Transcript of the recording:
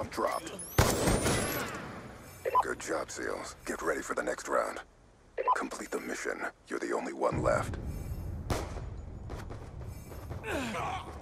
round dropped. Good job, SEALs. Get ready for the next round. Complete the mission. You're the only one left.